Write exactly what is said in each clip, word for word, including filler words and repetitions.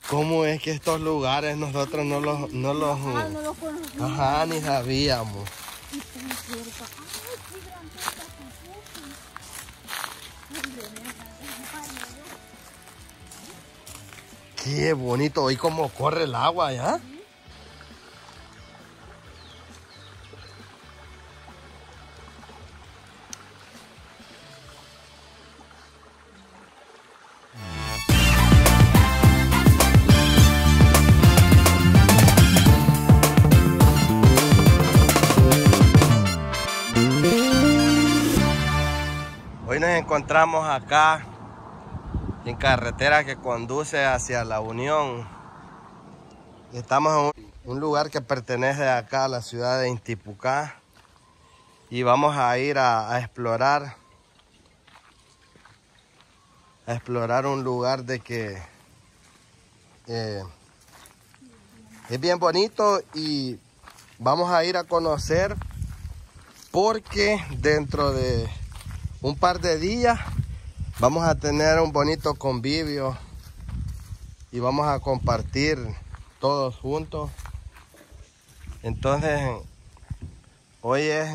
¿Cómo es que estos lugares nosotros no los... No los Ah, no los conocíamos. ajá, ni sabíamos. Y tan cerca. Ay, qué gran cosa que Qué bonito. ¿Y cómo corre el agua allá? Hoy nos encontramos acá en carretera que conduce hacia La Unión. Estamos en un lugar que pertenece acá a la ciudad de Intipucá y vamos a ir a, a explorar a explorar un lugar de que eh, es bien bonito y vamos a ir a conocer porque dentro de un par de días vamos a tener un bonito convivio y vamos a compartir todos juntos. Entonces hoy es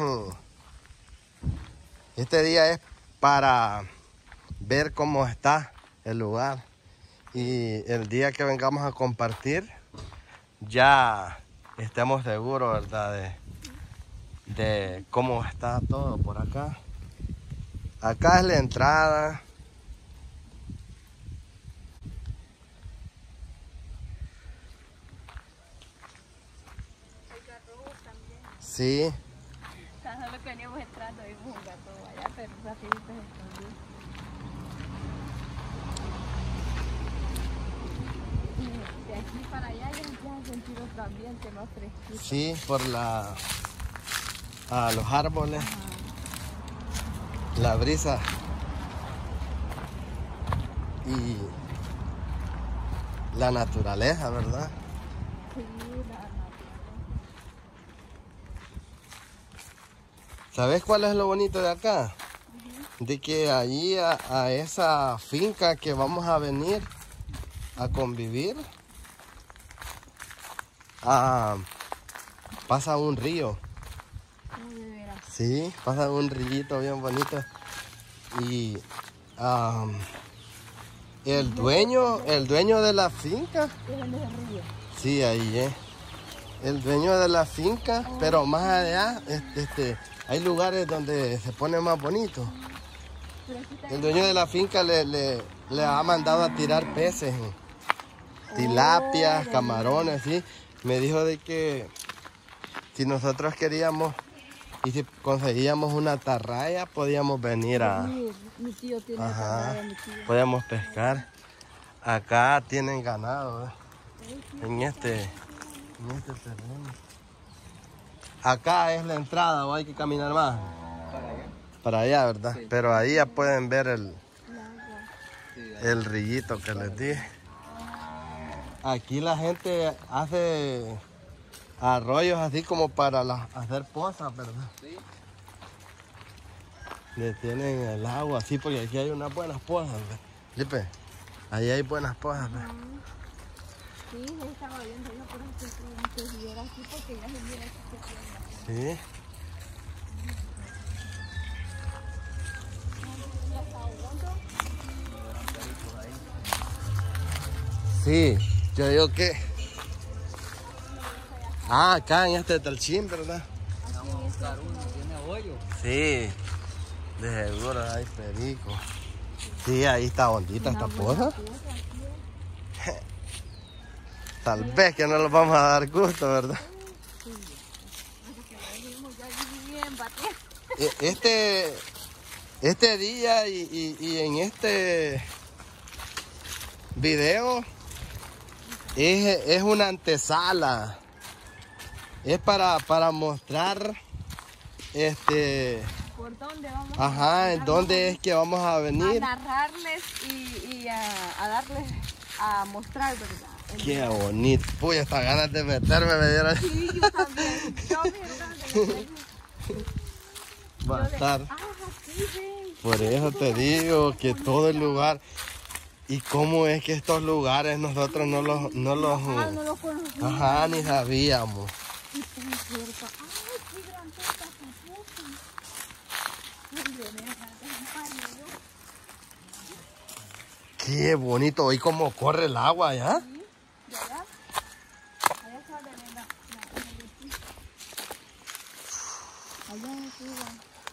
este día es para ver cómo está el lugar y el día que vengamos a compartir ya estemos seguros, ¿verdad? De, de cómo está todo por acá. Acá es la entrada. hay gatos también. Sí. Tan solo que veníamos entrando, vimos un gato allá, pero rapidito se escondió. Y de aquí para allá ya empieza a sentir otro ambiente más fresquito. Sí, por la a los árboles, Ajá. la brisa y la naturaleza, ¿verdad? Sí, la naturaleza. ¿Sabes cuál es lo bonito de acá? Uh-huh. De que allí a, a esa finca que vamos a venir a convivir, ah, pasa un río. Sí, pasa un rillito bien bonito y um, el dueño, el dueño de la finca, sí, ahí es, el dueño de la finca, pero más allá, este, este, hay lugares donde se pone más bonito. El dueño de la finca le, le, le ha mandado a tirar peces, tilapias, camarones, sí. Me dijo de que si nosotros queríamos y si conseguíamos una atarraya, podíamos venir a... Mi tío tiene ajá, atarraya, mi tío. Podíamos pescar. Acá tienen ganado, ¿eh? En este, en este terreno. Acá es la entrada, o hay que caminar más. Para allá. Para allá, ¿verdad? Sí. Pero ahí ya pueden ver el, Sí, el rillito que les dije. Aquí la gente hace arroyos así como para la, hacer pozas, ¿verdad? Sí. Detienen el agua así porque aquí hay unas buenas pozas, ¿verdad? Lipe, ahí hay buenas pozas, ¿verdad? Sí, yo estaba viendo yo por eso que se viera aquí porque ya se viera aquí que tiene. Sí. Sí, yo digo que... Ah, acá en este talchín, ¿verdad? Vamos a buscar uno, tiene hoyo. Sí, de seguro hay perico. Sí, ahí está hondita esta poza. Tal vez que no los vamos a dar gusto, ¿verdad? Este, este día y, y, y en este video es, es una antesala. Es para, para mostrar este... ¿Por dónde vamos? Ajá, ¿en dónde es que vamos a venir? A narrarles y, y a, a darles, a mostrar, ¿verdad? El Qué lugar. bonito. Uy, hasta ganas de meterme me dieron. Sí, yo también. Yo me dieron ganas de meterme. Va a estar. Ah, sí, ven. Por eso te digo que todo el lugar. ¿Y cómo es que estos lugares nosotros no los... No los Ah, no lo conocíamos. ajá, ni sabíamos. Y tan cierto. Ay, qué gran puta puta. Ay, Dios mío, me Qué bonito. ¿Y cómo corre el agua ya? Sí, ¿verdad? Allá sale la... la, la allá arriba.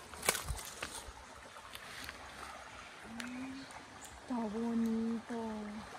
Mm, está bonito.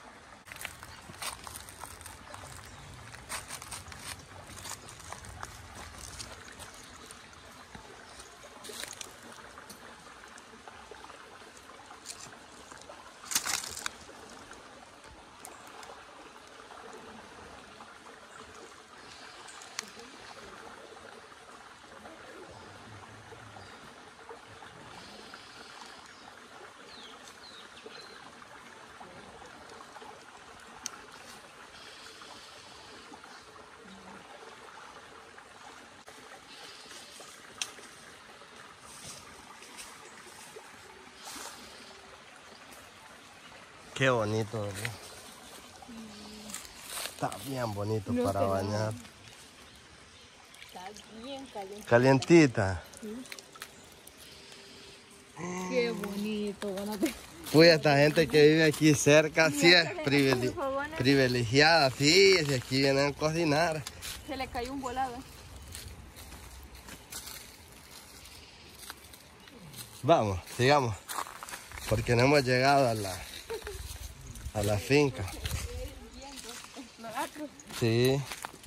Qué bonito, ¿verdad? Está bien bonito No para te bañar. Está bien caliente. Calientita. Qué bonito. Bueno, te... Pues esta gente que vive aquí cerca sí es privile- fogones. privilegiada, sí, si aquí vienen a cocinar. Se le cayó un volado. Vamos, sigamos, porque no hemos llegado a la, a la finca. Sí.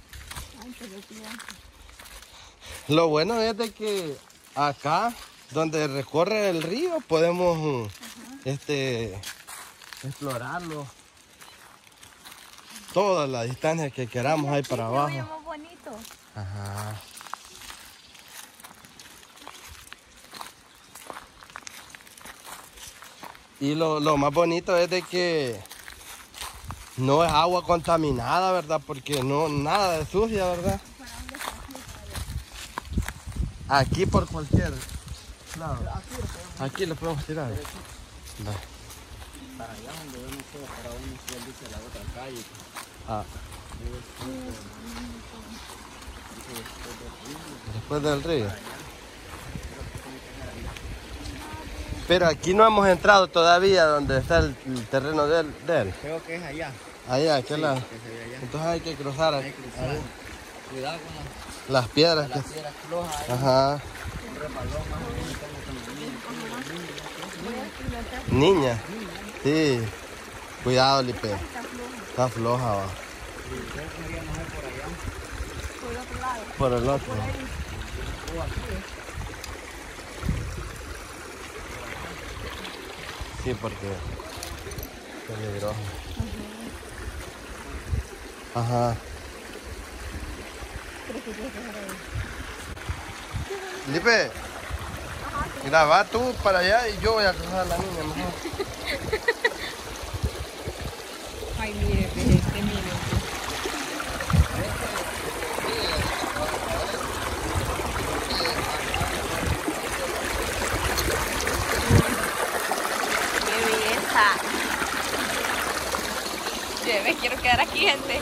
Lo bueno es de que acá, donde recorre el río, podemos este, explorarlo. Toda la distancia que queramos ahí para abajo. Se ve más bonito. Ajá. Y lo, lo más bonito es de que no es agua contaminada, ¿verdad? Porque no, nada de sucia, ¿verdad? Aquí por cualquier lado. Aquí lo podemos tirar. Va. Para allá donde yo no sé, para uno si él dice la otra calle. Ah. Después del río. Pero aquí no hemos entrado todavía donde está el, el terreno de él, de él. Creo que es allá. Allá, aquel Sí, lado. que se ve allá. Entonces hay que cruzar, Hay que cruzar. ahí. Cuidado con las, Las piedras. las que- piedras flojas. Ahí. Ajá. Un rebalón más o menos como con Niña. Sí. Cuidado, Lipe. Está floja, va. Creo que queríamos ir por allá. Por el otro lado. Por el otro. O aquí. Sí, porque es peligroso. Ajá. Lipe, mira, va tú para allá y yo voy a cruzar a la niña mejor. Ay, mire, este, mire. Qué belleza. Yo me quiero quedar aquí, gente.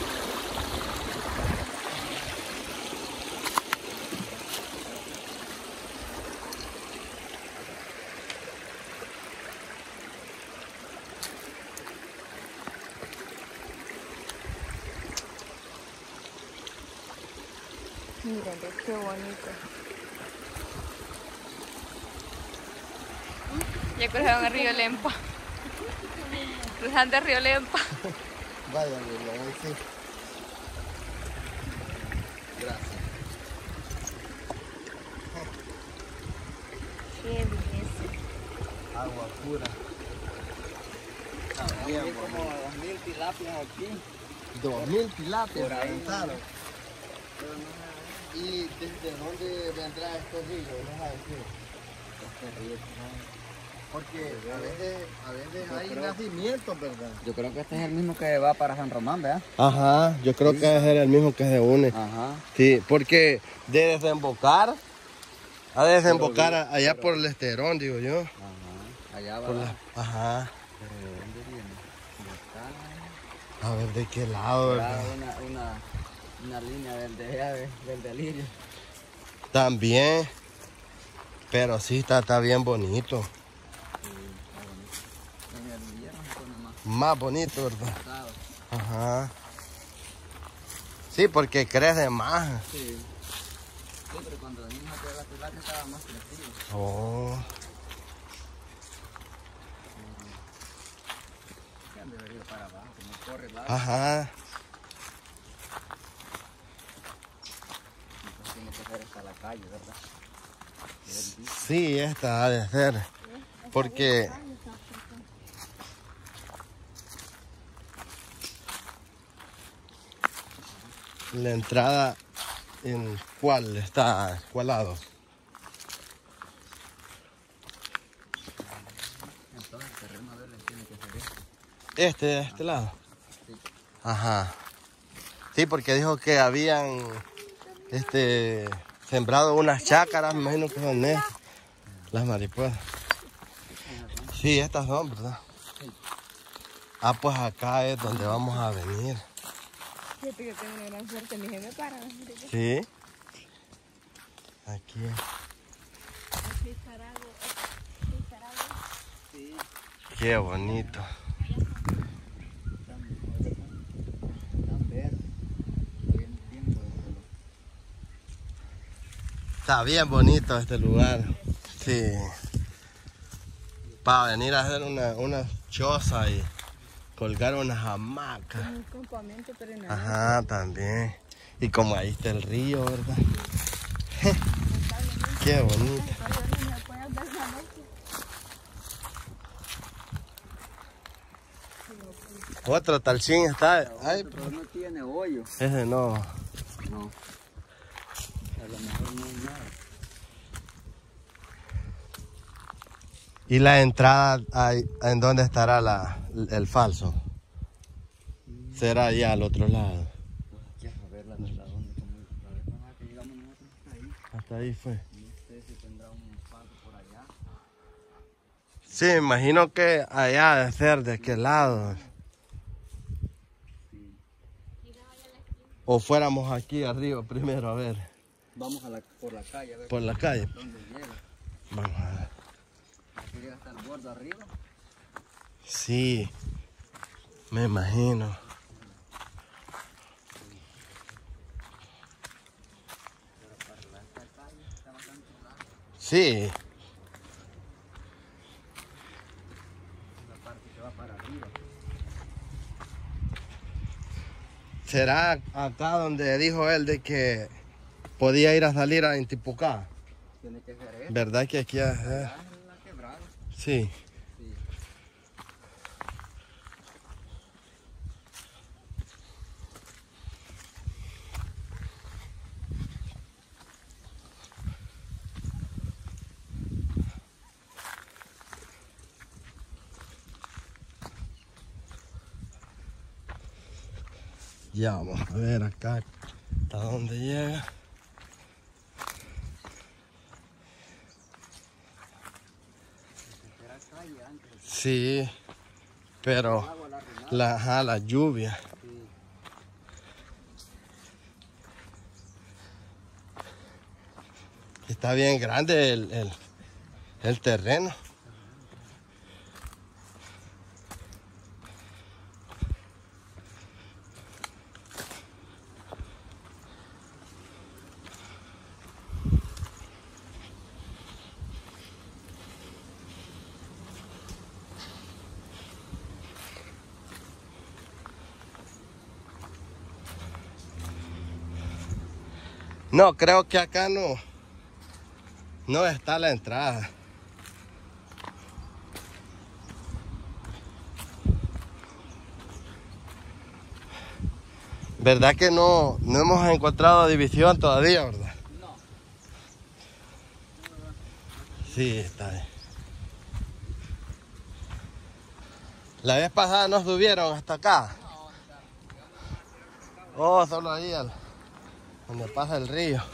Miren, qué bonito. Ya cruzaron el río Lempa. Cruzando el río Lempa. Vaya, mi sí. Gracias. Qué belleza. Agua pura. Está bien, Hay como dos mil tilapias aquí. Dos mil tilapias Por ahí, aventaron. ¿Y desde dónde vendrá este río? No sabes qué. Este río, Porque a veces, a veces Yo hay creo- nacimientos, ¿verdad? yo creo que este es el mismo que va para San Román, ¿verdad? Ajá, yo creo que es el mismo que se une. Ajá. Sí, porque de desembocar a desembocar Pero, a- allá pero- por el Esterón, digo yo. Ajá. Allá va. Por la- ajá. Pero ¿de dónde viene? A ver de qué lado, Era ¿verdad? una, una, una línea del, de, del delirio. También. Pero sí, está, está bien bonito. Sí, está bonito. En el invierno se pone más Más bonito, ¿verdad? pesado. Ajá. Sí, porque crece más. Sí. Sí, pero cuando venimos a la tilapia estaba más crecido. Oh. Ya me debería ir para abajo, como corre el agua. Ajá. Entonces tiene que ser hasta la calle, ¿verdad? Sí, esta ha de ser. Porque la entrada, ¿en cuál está? ¿Cuál lado? Entonces el terreno de él tiene que ser este. Este, de este lado. Sí. Ajá. Sí, porque dijo que habían este sembrado unas chácaras, me imagino que son estas, las mariposas. Sí, estas son, ¿verdad? Sí. Ah, pues acá es donde vamos a venir. Fíjate que tengo una gran suerte, mi jefe me para. Sí. Aquí. Aquí está algo. Aquí está algo. Sí. Qué bonito. Tan, tan verde. Hoy en tiempo de color. Está bien bonito este lugar. Sí. Para venir a hacer una, una choza y colgar unas hamacas. Un campamento, pero en la Ajá, también. Y como ahí está el río, ¿verdad? Qué bonito. Otro talchín está. Ay, Pero no tiene hoyo. ese no. No. A lo mejor no hay nada. ¿Y la entrada ahí, en dónde estará la, el falso? Será allá al otro lado. Pues aquí a ver la verdad dónde como la vez pasada que llegamos nosotros hasta ahí. Hasta ahí fue. No sé si tendrá un paso por allá. Sí, imagino que allá debe ser de aquel lado. Sí. O fuéramos aquí arriba primero a ver. Vamos a la, por la calle a ver Por la calle. dónde llega. Vamos a ver. Aquí llega hasta el borde arriba. Sí, me imagino. Pero para la, esta calle está bastante larga. Sí, La parte que va para arriba. será acá donde dijo él de que podía ir a salir a Intipucá. Tiene que ser esta. ¿Verdad que aquí es? Allá es la quebrada. Sí. Sí. Ya vamos a ver acá hasta dónde llega. Era calle antes. Sí, pero El agua la arruinaba. la, ajá, la lluvia. Sí. Está bien grande el, el, el terreno. No, creo que acá no, no está la entrada. ¿Verdad que no, no hemos encontrado división todavía, verdad? No. Sí, está bien. La vez pasada no subieron hasta acá. Oh, solo ahí, al, donde pasa el río.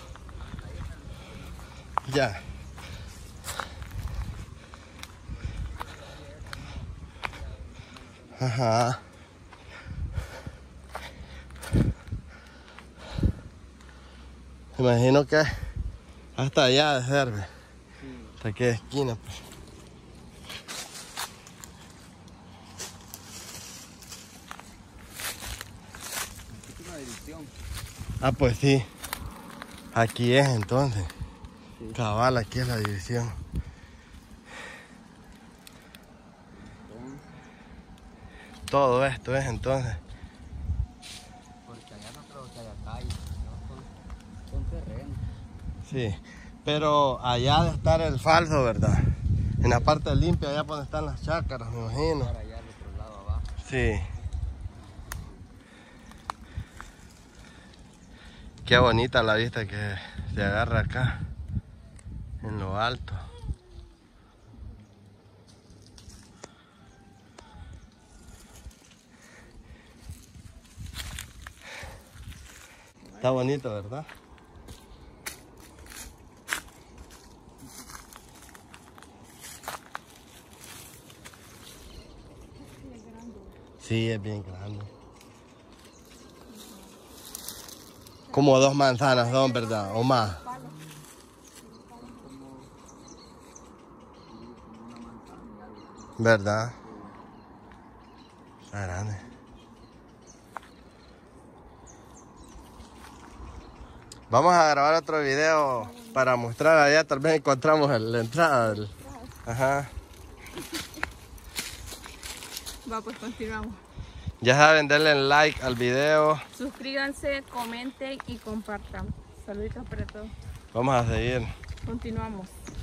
Ya. Ajá. imagino que hasta allá de serve. Sí. Hasta aquella esquina, pues. Es una dirección. Ah, pues sí. Aquí es entonces. Sí. Cabal, aquí es la división. Entonces, Todo esto es entonces. porque allá no creo que haya calle, no son, son terrenos. Sí. Pero allá de estar el falso, ¿verdad? En la parte limpia, allá donde están las chácaras, me imagino. Para allá al otro lado abajo. Sí. Qué bonita la vista que se agarra acá, en lo alto. Está bonito, ¿verdad? Sí, es bien grande. Como dos manzanas son, ¿verdad? O más. ¿Verdad? Está grande. Vamos a grabar otro video para mostrar allá, tal vez encontramos el- la entrada del... Ajá. Va, pues continuamos. Ya saben, denle like al video. Suscríbanse, comenten y compartan. Saluditos para todos. Vamos a seguir. Continuamos.